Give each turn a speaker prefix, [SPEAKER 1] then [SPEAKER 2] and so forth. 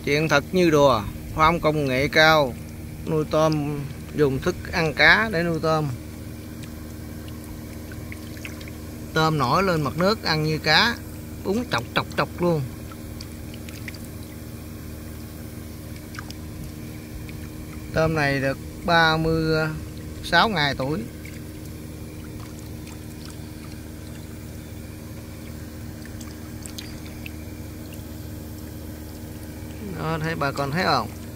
[SPEAKER 1] Chuyện thật như đùa, khoa học công nghệ cao nuôi tôm, dùng thức ăn cá để nuôi tôm. Tôm nổi lên mặt nước ăn như cá, búng chọc chọc chọc luôn. Tôm này được 36 ngày tuổi. Đó, thấy bà con thấy không?